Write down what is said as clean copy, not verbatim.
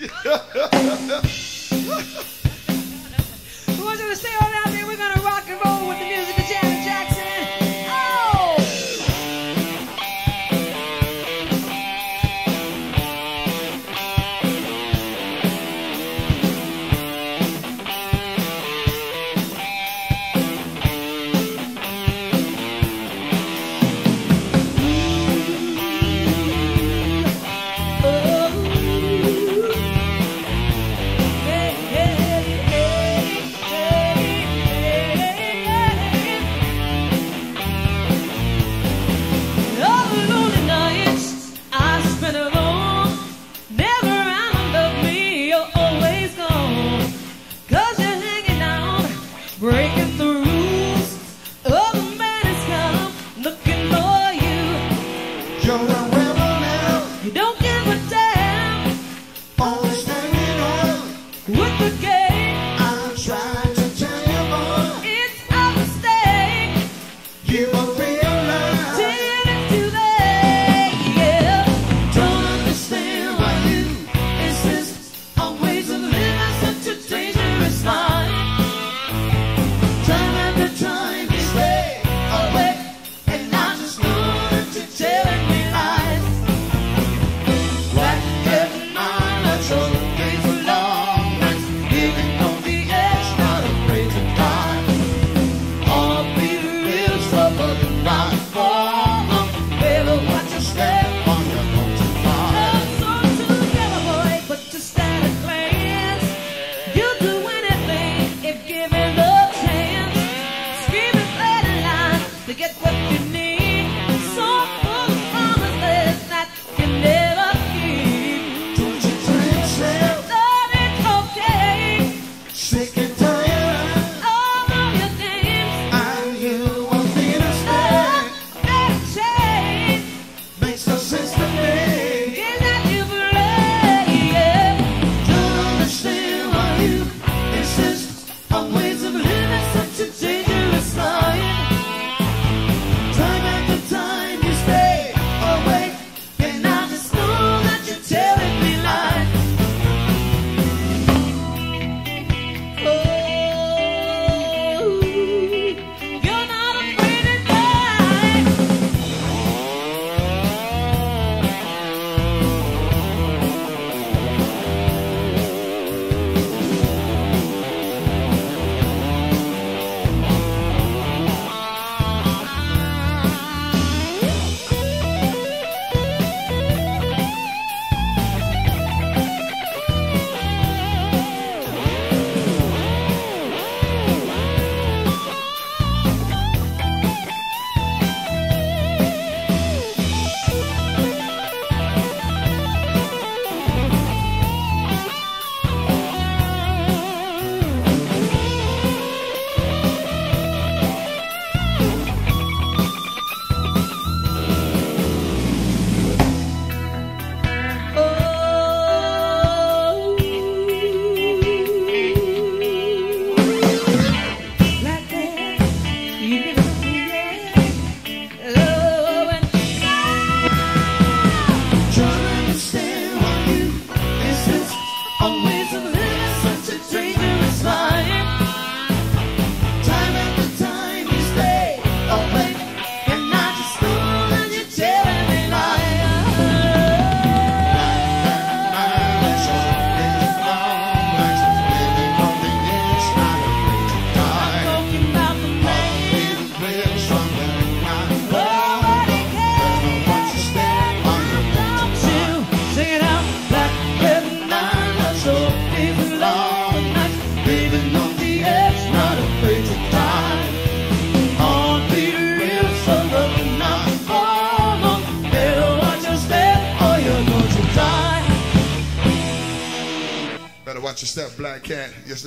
We want you to stay on out there. We're gonna rock and roll with the music of Janet Jackson. Oh! Breaking the rules, other man has come looking for you. You're a rebel now. You don't give a damn. Always hanging on With the game, I'm trying to tell you more. it's a mistake. You will realize Till it's too late, yeah. don't understand why you insist on ways of living such a dangerous life. Time after time you stay awake, and I just know that you're telling me lies. Black and unnatural days are long nights, living on the edge, not afraid to die. All be real trouble and not for long. Better watch your step on your own to find. So together, boy, but just stand a glance. You'll do anything if given the chance. Screaming bloody lines to get what you need. So full of promises that you never keep. Don't you tell yourself But it's okay. sick and tired, All of your games and you won't understand. that change. Makes no sense to me. Is that you play? Yeah. Don't understand why you insist on ways of living such a dangerous life. Time after time you stay awake, and I just know that you're telling me lies. Oh, you're not afraid to die. Trying to understand why you insist on ways of living such a dangerous life. Time after time you stay awake, and I just know that you're telling me lies. Living on the edge, not afraid to die. Talking about the man. Feeling real stronger than I. Nobody cares. There's no one to stand on your own to find. Sing it out. Black Red and unnatural, living long nights, living on the edge, not afraid to die. On be real, so looking not for long. Better watch your step, or you're going to die. Better watch your step, Black Cat. Yes,